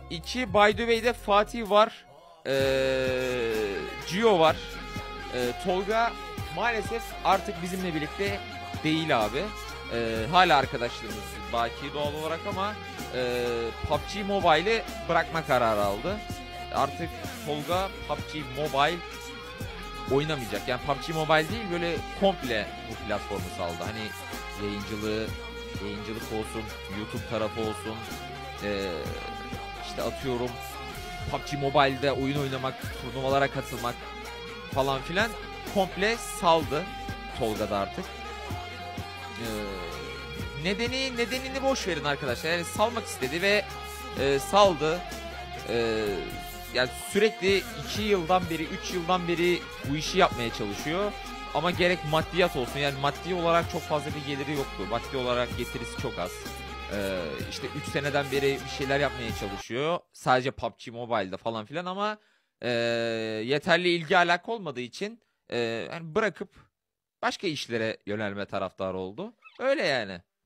2 by the way'de Fatih var. Gio var. Tolga maalesef artık bizimle birlikte değil abi. Hala arkadaşlarımız baki doğal olarak ama PUBG Mobile'i bırakma kararı aldı. Artık Tolga PUBG Mobile oynamayacak. Yani PUBG Mobile değil, böyle komple bu platformu saldı. Hani yayıncılık olsun, YouTube tarafı olsun, işte atıyorum PUBG Mobile'de oyun oynamak, turnuvalara katılmak falan filan komple saldı Tolga'da artık. Nedenini boş verin arkadaşlar. Yani salmak istedi ve saldı. Yani sürekli 2 yıldan beri, 3 yıldan beri bu işi yapmaya çalışıyor. Ama gerek maddiyat olsun, yani maddi olarak çok fazla bir geliri yoktu. Maddi olarak getirisi çok az. İşte 3 seneden beri bir şeyler yapmaya çalışıyor. Sadece PUBG Mobile'da falan filan ama yeterli ilgi alaka olmadığı için yani bırakıp başka işlere yönelme taraftarı oldu. Öyle yani.